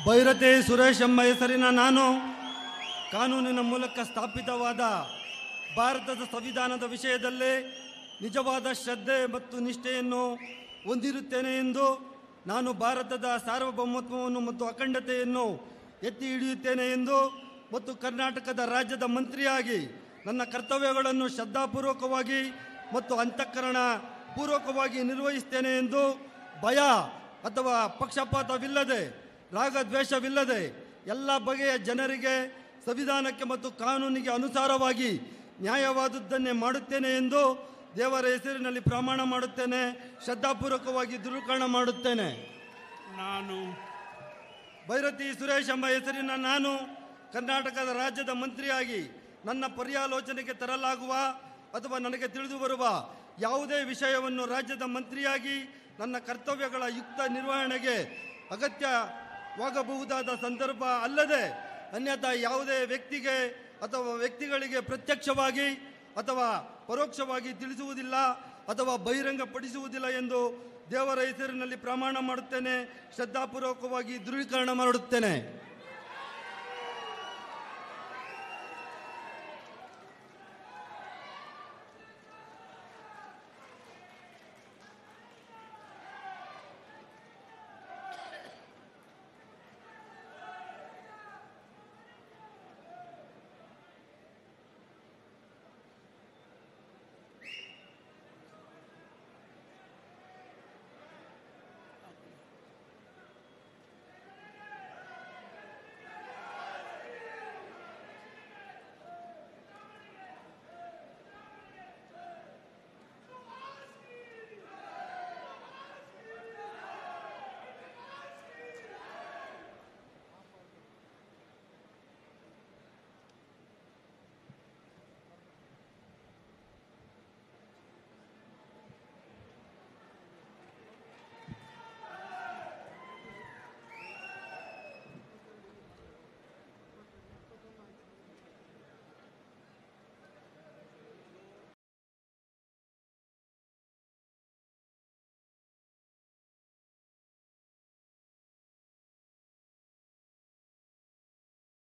ಭೈರತಿ ಸುರೇಶ್ ಎಂಬ ಹೆಸರಿನ ನಾನು ಕಾನೂನಿನ ಮೂಲಕ ಸ್ಥಾಪಿತವಾದ ಭಾರತದ ಸಂವಿಧಾನದ ವಿಷಯದಲ್ಲಿ ನಿಜವಾದ ಶ್ರದ್ಧೆ ಮತ್ತು ನಿಷ್ಠೆಯನ್ನು ಹೊಂದಿರುತ್ತೇನೆ ಎಂದು ನಾನು ಭಾರತದ ಸಾರ್ವಭೌಮತ್ವವನ್ನು ಮತ್ತು ಅಖಂಡತೆಯನ್ನು ಎತ್ತಿ ಹಿಡಿಯುತ್ತೇನೆ ಎಂದು ಮತ್ತು ಕರ್ನಾಟಕದ ರಾಜ್ಯದ ಮಂತ್ರಿಯಾಗಿ ನನ್ನ ಕರ್ತವ್ಯಗಳನ್ನು ಶ್ರದ್ಧಾಪೂರ್ವಕವಾಗಿ ಮತ್ತು ಅಂತಃಕರಣ ಪೂರ್ವಕವಾಗಿ ನಿರ್ವಹಿಸ್ತೇನೆ ಎಂದು ಭಯ ಅಥವಾ ಪಕ್ಷಪಾತವಿಲ್ಲದೆ ರಾಗದ್ವೇಷವಿಲ್ಲದೆ ಎಲ್ಲ ಬಗೆಯ ಜನರಿಗೆ ಸಂವಿಧಾನಕ್ಕೆ ಮತ್ತು ಕಾನೂನಿಗೆ ಅನುಸಾರವಾಗಿ ನ್ಯಾಯವಾದುದನ್ನೇ ಮಾಡುತ್ತೇನೆ ಎಂದು ದೇವರ ಹೆಸರಿನಲ್ಲಿ ಪ್ರಮಾಣ ಮಾಡುತ್ತೇನೆ. ಶ್ರದ್ಧಾಪೂರ್ವಕವಾಗಿ ದೃಢೀಕರಣ ಮಾಡುತ್ತೇನೆ. ನಾನು ಭೈರತಿ ಸುರೇಶ್ ಎಂಬ ಹೆಸರಿನ ನಾನು ಕರ್ನಾಟಕದ ರಾಜ್ಯದ ಮಂತ್ರಿಯಾಗಿ ನನ್ನ ಪರ್ಯಾಲೋಚನೆಗೆ ತರಲಾಗುವ ಅಥವಾ ನನಗೆ ತಿಳಿದು ಬರುವ ಯಾವುದೇ ವಿಷಯವನ್ನು ರಾಜ್ಯದ ಮಂತ್ರಿಯಾಗಿ ನನ್ನ ಕರ್ತವ್ಯಗಳ ಯುಕ್ತ ನಿರ್ವಹಣೆಗೆ ಅಗತ್ಯವಾಗಬಹುದಾದ ಸಂದರ್ಭ ಅಲ್ಲದೆ ಅನ್ಯಥಾ ಯಾವುದೇ ವ್ಯಕ್ತಿಗೆ ಅಥವಾ ವ್ಯಕ್ತಿಗಳಿಗೆ ಪ್ರತ್ಯಕ್ಷವಾಗಿ ಅಥವಾ ಪರೋಕ್ಷವಾಗಿ ತಿಳಿಸುವುದಿಲ್ಲ ಅಥವಾ ಬಹಿರಂಗಪಡಿಸುವುದಿಲ್ಲ ಎಂದು ದೇವರ ಹೆಸರಿನಲ್ಲಿ ಪ್ರಮಾಣ ಮಾಡುತ್ತೇನೆ. ಶ್ರದ್ಧಾಪೂರ್ವಕವಾಗಿ ದೃಢೀಕರಣ ಮಾಡುತ್ತೇನೆ.